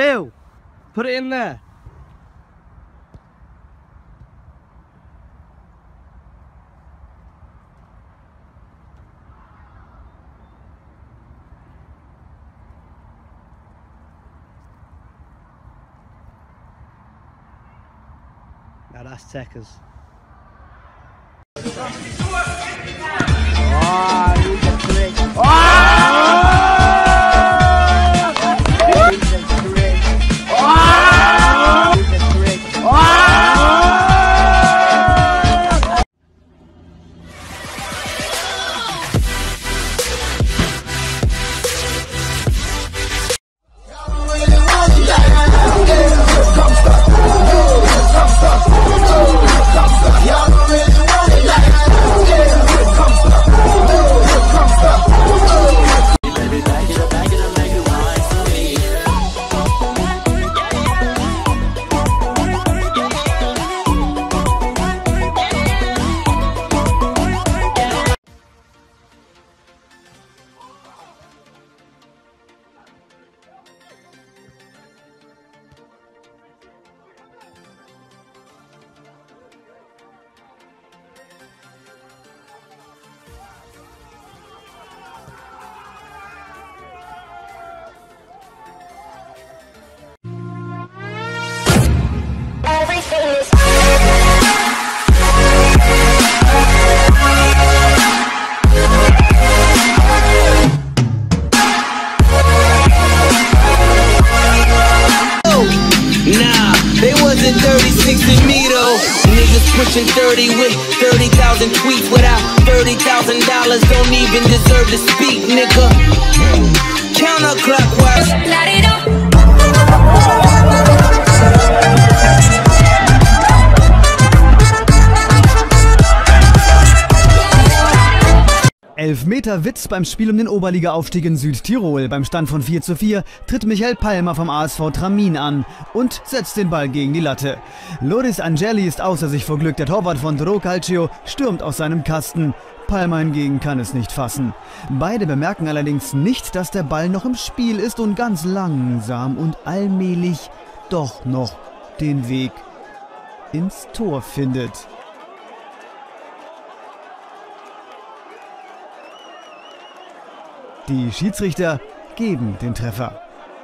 Phil, put it in there. Now that's Techers. Pushing 30 with 30,000 tweets without $30,000. Don't even deserve to speak, nigga. Counterclockwise. Elfmeter Witz beim Spiel um den Oberliga-Aufstieg in Südtirol. Beim Stand von 4:4 tritt Michael Palmer vom ASV Tramin an und setzt den Ball gegen die Latte. Loris Angeli ist außer sich vor Glück. Der Torwart von Dro Calcio stürmt aus seinem Kasten. Palmer hingegen kann es nicht fassen. Beide bemerken allerdings nicht, dass der Ball noch im Spiel ist und ganz langsam und allmählich doch noch den Weg ins Tor findet. Die Schiedsrichter geben den Treffer.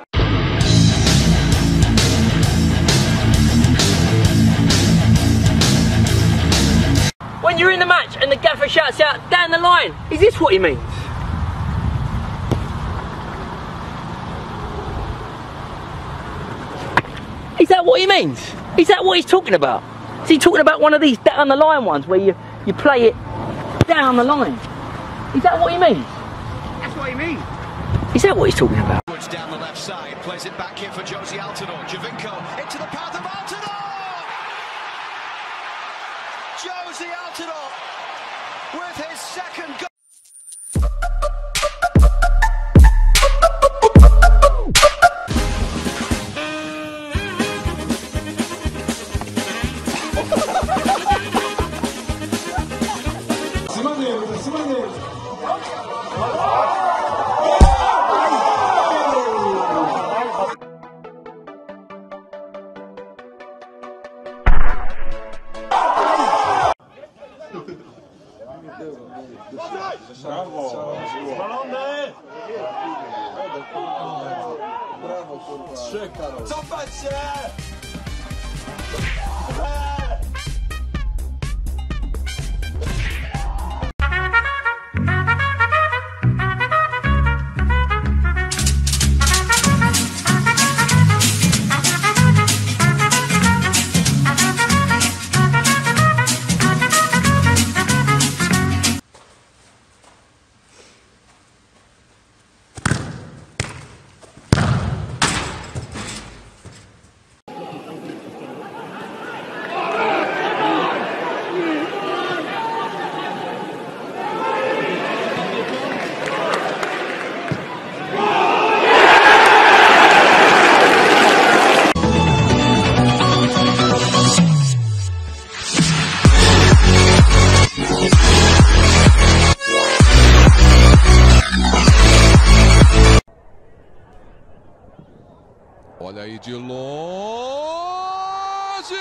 When you're in the match and the gaffer shouts out, down the line, is this what he means? Is that what he means? Is that what he's talking about? Is he talking about one of these down the line ones where you play it down the line? Is that what he means? That's what he means. Is that what he's talking about? Down the left side, plays it back here for Josie Altidore. Giovinco into the path of Altidore! Josie Altidore with his second goal. Bravo! Balonne! Bravo, kurwa! Trzy, Karol! Cofać się! De longe!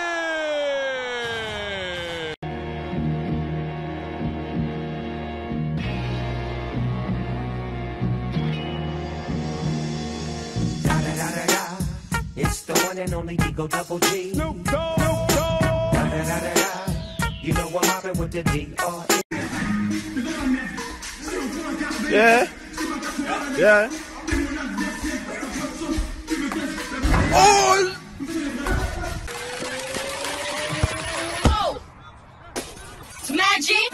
It's the one and only Digo Double G. Snoop Dogg. You know I'm mobbing with the D.R.E. Yeah. Yeah. Oh! Oh! It's magic!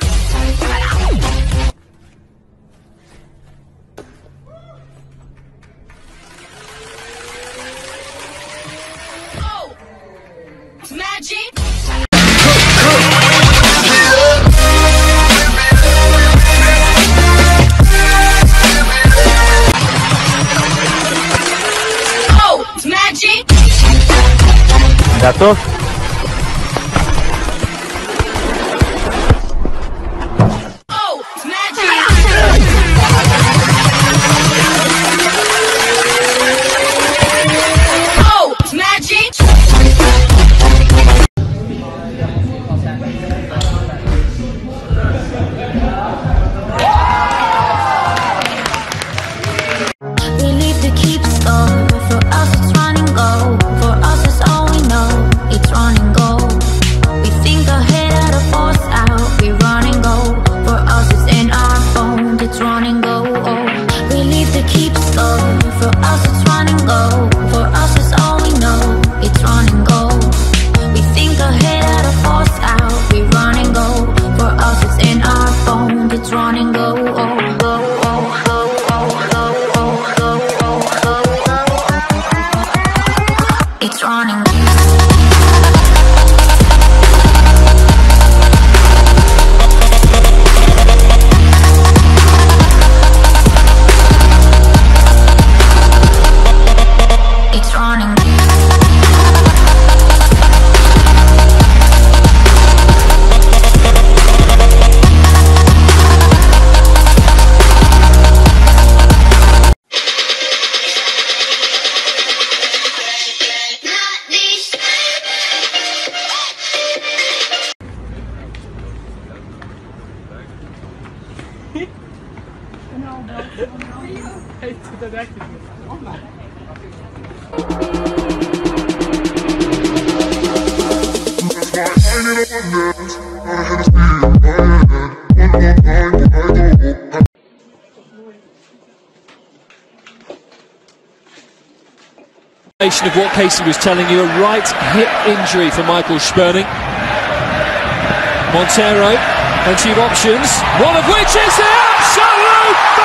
Oh! It's magic! Готов? Oh, it's magic! Oh, it's magic! We live to keep score. For us it's run and go. For us it's all we know. It's run and go. We think ahead of the force out. We run and go. For us it's in our phone. It's run and go. Oh. We live to keep score. For us it's run and go. For us it's all we know. It's run and go. We think ahead of the force out. We run and go. For us it's in our phone. It's run and go. Oh. It's running. It's running. Of what Casey was telling you, a right hip injury for Michael Sperning. Montero, plenty of options, one of which is the absolute